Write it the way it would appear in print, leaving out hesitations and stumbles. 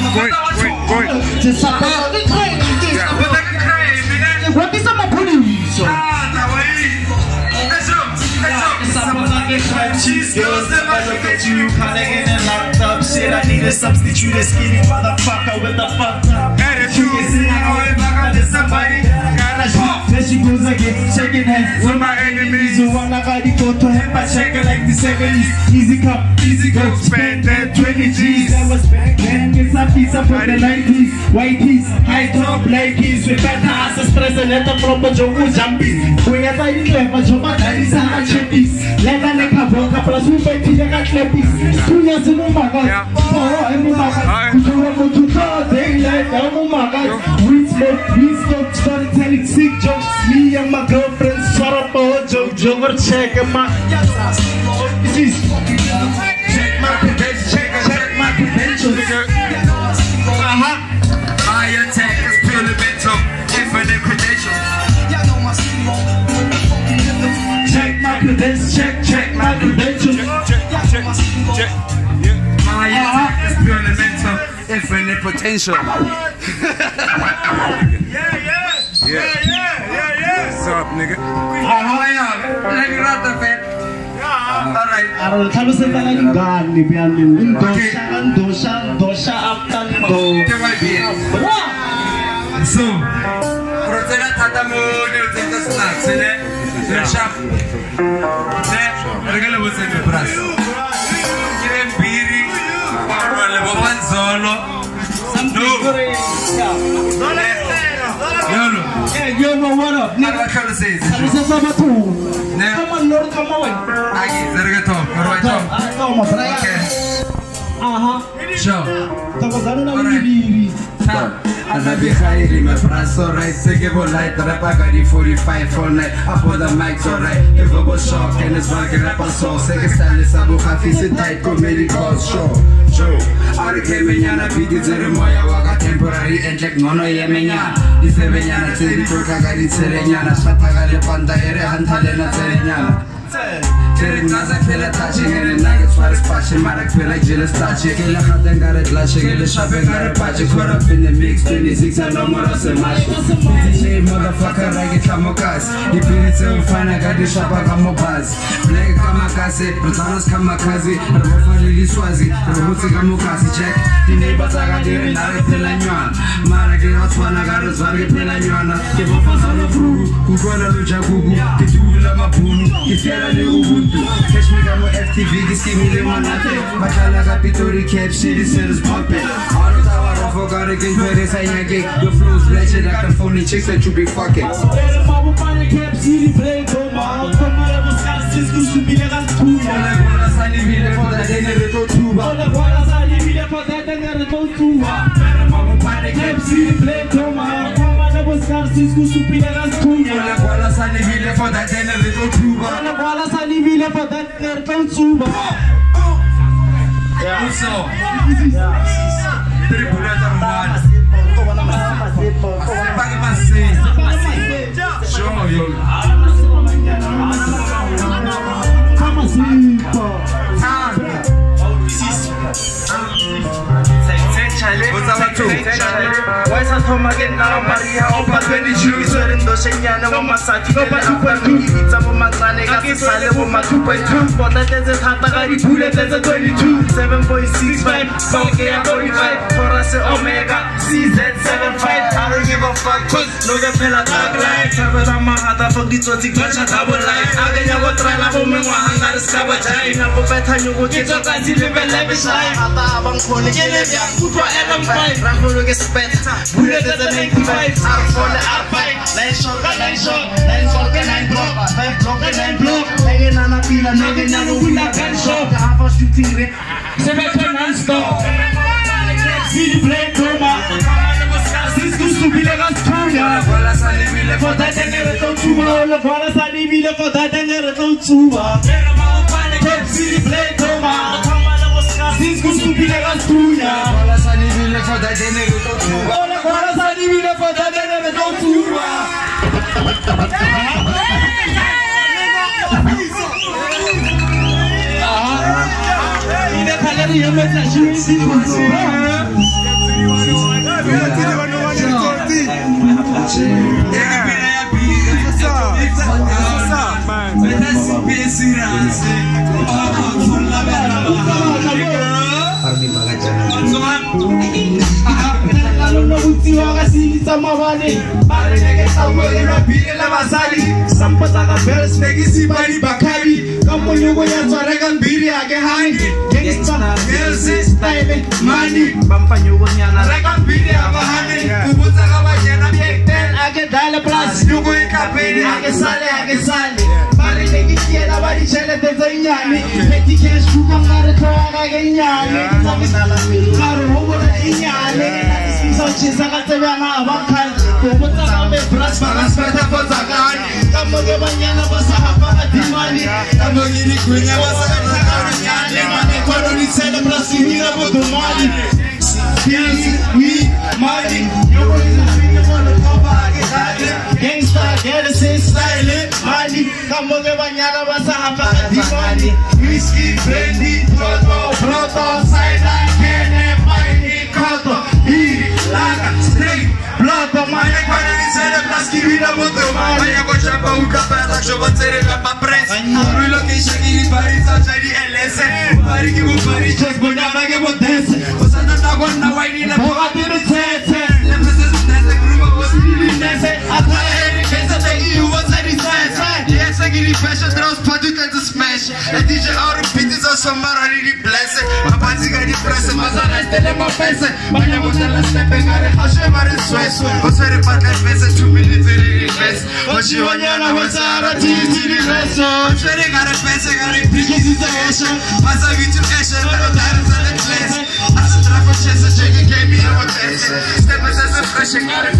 Cheese girls never look at you, kinda in and locked up. Shit, I need a substitute, a skinny motherfucker with a fucked up attitude. You see, I go back to somebody. There she goes again, shaking hands with my enemies. Who wanna go to him, I check it like the 70s. Easy come, easy go, spend that 20 G's. That was back then, it's a piece of the 90s. White tees, high top, black keys. With better asses, present at the proper joke, jumpy. We are tidy clever, Joma, that is a chippies. Let a neck have a couple of super tea, I got chippies. 2 years in Umaga, oh, and Umaga. Go to the daylight, Umaga. We smoke, started telling sick jokes. Me and my girlfriend shut up a joke, check my check my credentials. My attack is purely mental, infinite credentials. Check my credentials, check my credentials. My attack is purely mental, infinite potential. What's up, nigga? Let me run the vet. Alright. So, Rosella Tatamo, the snacks, the shop. Regalo was in the brass. Give Biri, Yo, no, what up? Nigga, come on, Lord, come on. And I be hiding my price, alright. Take a light, rap, I got 45 all night. I put the mics, alright. If I was shocked and it's like a rapper, so second style is Abu Hafiz, a tight comedy called show. I came in Yana, beat the Zeremoya, Waka temporary and check Mono Yemena. The 7 Yana, Teddy Prokagari, Serena, Shatagale Panda, Hantalena, Serena. Tearing as I feel attaching and nuggets for his passion, Marak feel like jealous touching. Kill a hot and got it lashing, and the shopping got a patch, caught up in the mix, 26 and no more of a match. DJ motherfucker, like it Kamokas. He beat it so fine, I got the shopper Kamobaz. Black Kamakase, Rosanas Kamakazi, Rofali Swazi, Robuti Kamukasi check. The neighbors I got here and I feel like Yuan. Maraki Hotwana got us, Vargi Pelanyana. Give up us on the brew, who got a Lucha Gugu, the Tula Mapunu, if you're a little catch me down with FTV, this give me the one nothing. My color got Pitori cap, shit is pumping. All the time I forgot again, but it's a yanking. Your flow's blessed like the phony chicks that you be fucking. Tiwaga sini sama wale Mare nege tawele rapire la basali Sampata ka beres negi sibari bakari Kamu nyugo ya twarega mbiri age hangi Gangsta, girls, style, money Bampa nyugo nyana rega mbiri age hangi Kubuza kama nyana Ten age dale plus Nyugo ikapiri age sale Mare negi kiela bari chele teza inyani Peti kere shuka mare toa age inyani Karo hobo na inyani Chiza katebana abakali Kubuta kame brass bagas peta kozakani Kamoge banyana basa hapa atimani Kamoge ni kunya basa katakari nyani Mane kwado ni sele brasi hira budu mali Mali Yogo ni zafine mwana kopa age dali Gangsta, Garrison, style, Mali Kamoge banyana basa hapa atimani Whiskey, brandy, proto, cider, kene, paini, koto Laga, straight, bloto, mane quando iniziare blaschi vina molto male Maya voce a pauca per la giovanzere la papresa Lui lo che scegli di Parisa, c'è di LS Pari che vuoi pari, c'è sbagliava che potesse Cosa non da quando vai di la poca di ricette Le prese su teste, grupo così di lindese A tre pensa te che io voglio di teste Di esse che rifesce, tra lo spazio senza smash E dice ora piti so sommare di blesse Ma pazzi che riprese, ma sareste le mopesse Bagliamo della steppe Hashe mare sweat, você reparte vezes 2 military invest. Hoje olhando a Sara tiri reso. Você regara peça, gara pique de action. Passa vídeo action, não dá nada de class. Asa trafa chesa, chega game no test. Step as a fresh, gara